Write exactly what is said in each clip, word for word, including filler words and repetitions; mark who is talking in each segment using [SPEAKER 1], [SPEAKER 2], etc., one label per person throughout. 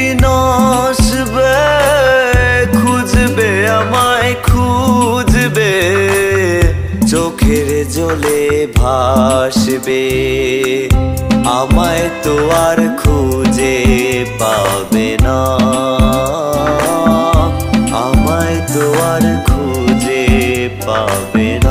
[SPEAKER 1] একদিন আসবে, খুঁজবে আমায় খুঁজবে, চোখের জলে ভাসবে, আমায় তো আর খুঁজে পাবে না, আমায় তো আর খুঁজে পাবে না।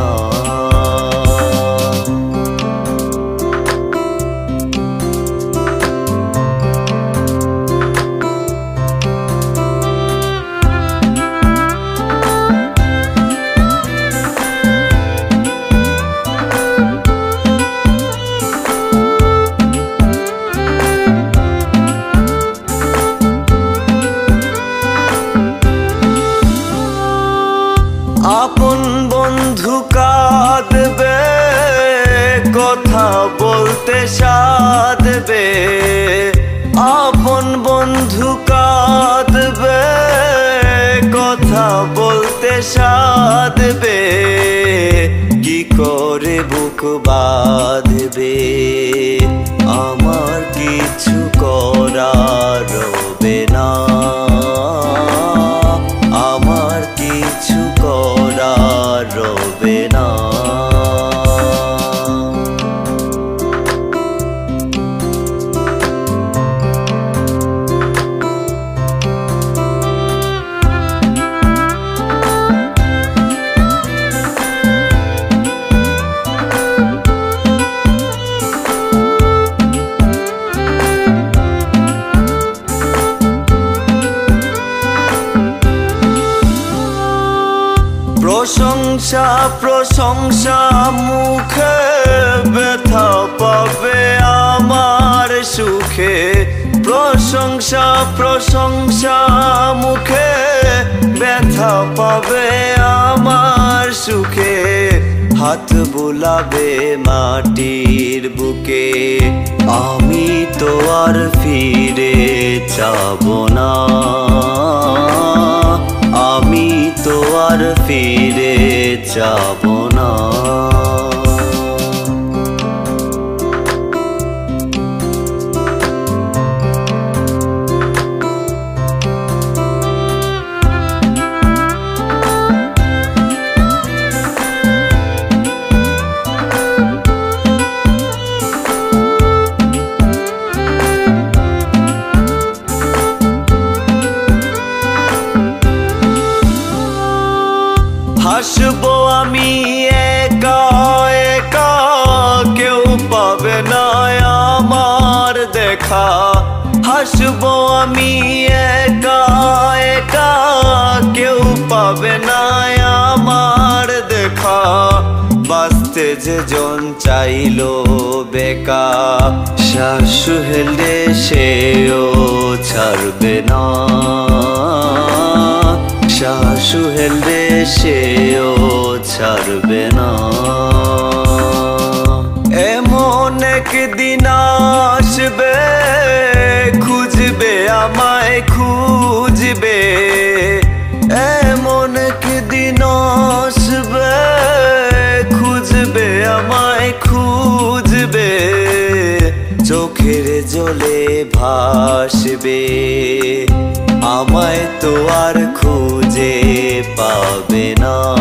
[SPEAKER 1] আপন বন্ধু কাঁদবে, কথা বলতে সাধবে, আপন বন্ধু কাঁদবে, কথা বলতে সাধবে, কি করে বুক বাঁধবে, আমার কিছু করার রবে না, আমার কিছু করার রবে না। প্রশংসা প্রশংসা মুখে, ব্যথা পাবে আমার সুখে, প্রশংসা প্রশংসা মুখে, ব্যথা পাবে আমার সুখে, হাত বুলাবে মাটির বুকে, আমি তো আর ফিরে যাব না, আমি তো আর ফিরে যাব না। হাসবো আমি একা একা, কেউ পাবে না আমার দেখা, হাসবো আমি একা একা, কেউ পাবে না আমার দেখা, বাঁচতে যে জন চাইলো বেকা, শ্বাস হেলে সেও ছাড়বে না, শ্বাস হেলে সেও ছাড়বে না। এমন একদিন আসবে, খুঁজবে আমায় খুঁজবে, এমন একদিন আসবে, খুঁজবে আমায় খুঁজবে, চোখের জলে ভাসবে, আমায় তো আর খুঁজে পাবে না।